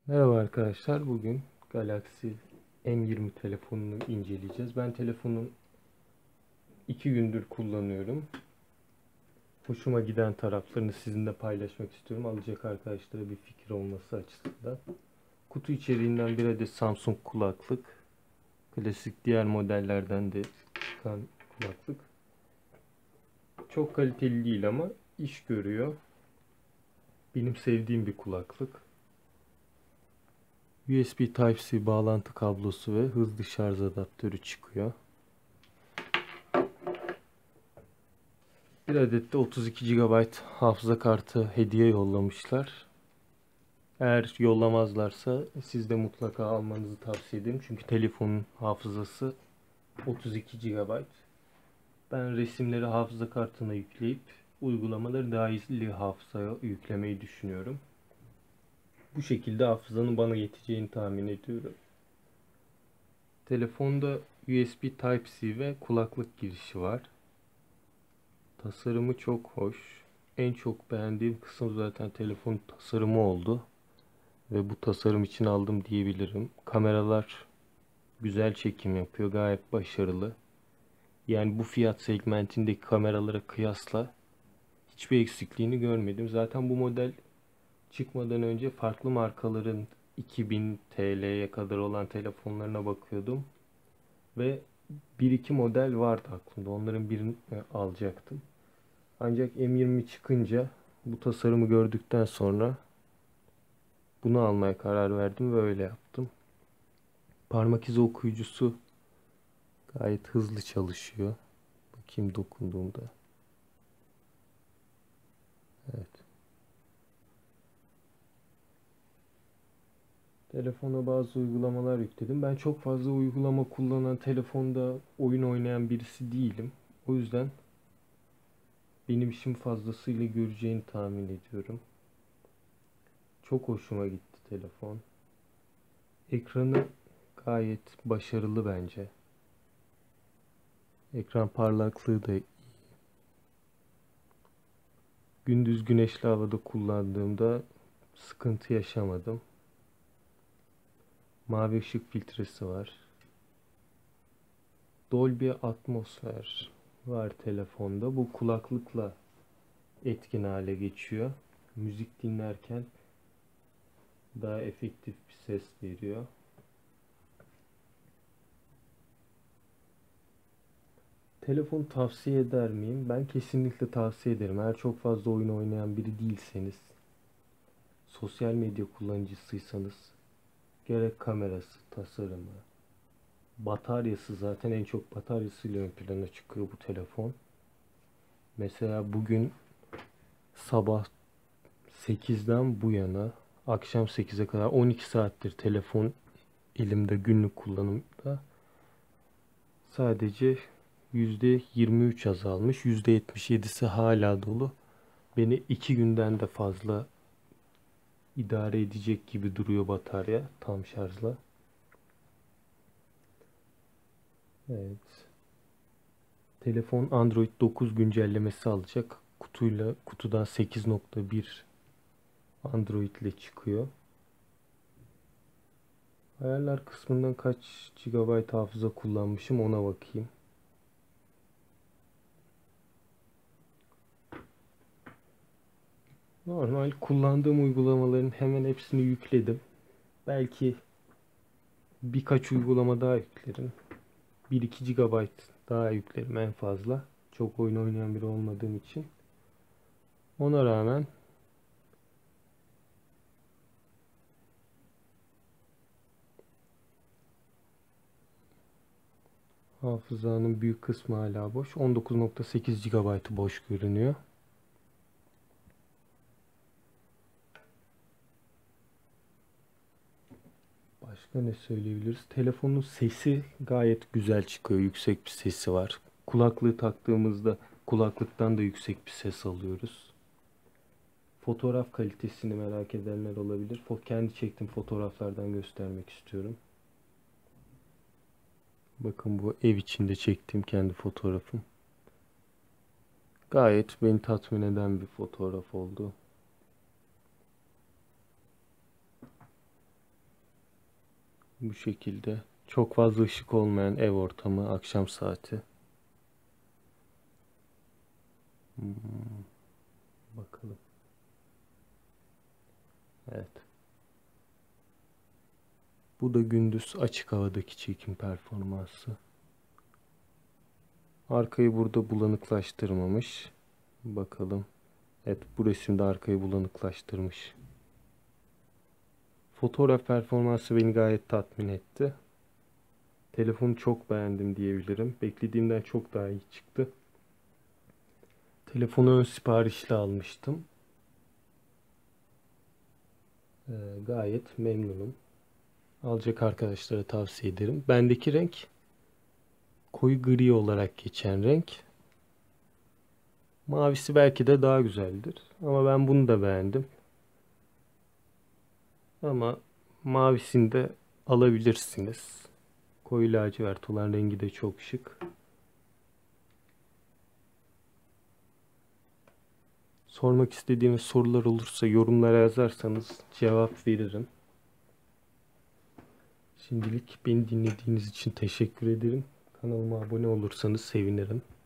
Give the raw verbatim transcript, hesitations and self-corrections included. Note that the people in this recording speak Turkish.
Merhaba arkadaşlar. Bugün Galaxy M yirmi telefonunu inceleyeceğiz. Ben telefonun iki gündür kullanıyorum. Hoşuma giden taraflarını sizinle paylaşmak istiyorum. Alacak arkadaşlara bir fikir olması açısından. Kutu içeriğinden bir adet Samsung kulaklık. Klasik diğer modellerden de çıkan kulaklık. Çok kaliteli değil ama iş görüyor. Benim sevdiğim bir kulaklık. U S B Type-C bağlantı kablosu ve hızlı şarj adaptörü çıkıyor. Bir adet de otuz iki gigabayt hafıza kartı hediye yollamışlar. Eğer yollamazlarsa siz de mutlaka almanızı tavsiye ederim. Çünkü telefonun hafızası otuz iki gigabayt. Ben resimleri hafıza kartına yükleyip uygulamaları dahili hafızaya yüklemeyi düşünüyorum. Bu şekilde hafızanın bana yeteceğini tahmin ediyorum. Telefonda U S B Type-C ve kulaklık girişi var. Tasarımı çok hoş. En çok beğendiğim kısım zaten telefonun tasarımı oldu. Ve bu tasarım için aldım diyebilirim. Kameralar güzel çekim yapıyor. Gayet başarılı. Yani bu fiyat segmentindeki kameralara kıyasla hiçbir eksikliğini görmedim. Zaten bu model çıkmadan önce farklı markaların iki bin T L'ye kadar olan telefonlarına bakıyordum. Ve bir iki model vardı aklımda. Onların birini alacaktım. Ancak M yirmi çıkınca bu tasarımı gördükten sonra bunu almaya karar verdim ve öyle yaptım. Parmak izi okuyucusu gayet hızlı çalışıyor. Bakayım dokunduğumda. Evet. Telefona bazı uygulamalar yükledim. Ben çok fazla uygulama kullanan, telefonda oyun oynayan birisi değilim. O yüzden benim işim fazlasıyla göreceğini tahmin ediyorum. Çok hoşuma gitti telefon. Ekranı gayet başarılı bence. Ekran parlaklığı da iyi. Gündüz güneşli havada kullandığımda sıkıntı yaşamadım. Mavi ışık filtresi var. Dolby Atmosfer var telefonda. Bu kulaklıkla etkin hale geçiyor. Müzik dinlerken daha efektif bir ses veriyor. Telefon tavsiye eder miyim? Ben kesinlikle tavsiye ederim. Eğer çok fazla oyun oynayan biri değilseniz, sosyal medya kullanıcısıysanız, gerek kamerası, tasarımı, bataryası, zaten en çok bataryasıyla ön plana çıkıyor bu telefon. Mesela bugün sabah sekizden bu yana akşam sekize kadar on iki saattir telefon elimde, günlük kullanımda sadece yüzde yirmi üç azalmış. yüzde yetmiş yedisi hala dolu. Beni iki günden de fazla idare edecek gibi duruyor batarya tam şarjla. Evet. Telefon Android dokuz güncellemesi alacak. Kutuyla kutudan sekiz nokta bir Android ile çıkıyor. Ayarlar kısmından kaç gigabayt hafıza kullanmışım ona bakayım. Normal kullandığım uygulamaların hemen hepsini yükledim. Belki birkaç uygulama daha yüklerim. bir iki gigabayt daha yüklerim en fazla. Çok oyun oynayan biri olmadığım için. Ona rağmen hafızanın büyük kısmı hala boş. on dokuz nokta sekiz gigabaytı boş görünüyor. Başka ne söyleyebiliriz? Telefonun sesi gayet güzel çıkıyor. Yüksek bir sesi var. Kulaklığı taktığımızda kulaklıktan da yüksek bir ses alıyoruz. Fotoğraf kalitesini merak edenler olabilir. Kendi çektiğim fotoğraflardan göstermek istiyorum. Bakın bu ev içinde çektiğim kendi fotoğrafım. Gayet beni tatmin eden bir fotoğraf oldu. Bu şekilde. Çok fazla ışık olmayan ev ortamı, akşam saati. Hmm, bakalım. Evet. Bu da gündüz açık havadaki çekim performansı. Arkayı burada bulanıklaştırmamış. Bakalım. Evet, bu resimde arkayı bulanıklaştırmış. Fotoğraf performansı beni gayet tatmin etti. Telefonu çok beğendim diyebilirim. Beklediğimden çok daha iyi çıktı. Telefonu ön siparişle almıştım. Ee, gayet memnunum. Alacak arkadaşlara tavsiye ederim. Bendeki renk koyu gri olarak geçen renk. Mavisi belki de daha güzeldir. Ama ben bunu da beğendim. Ama mavisini de alabilirsiniz. Koyu lacivert olan rengi de çok şık. Sormak istediğiniz sorular olursa yorumlara yazarsanız cevap veririm. Şimdilik beni dinlediğiniz için teşekkür ederim. Kanalıma abone olursanız sevinirim.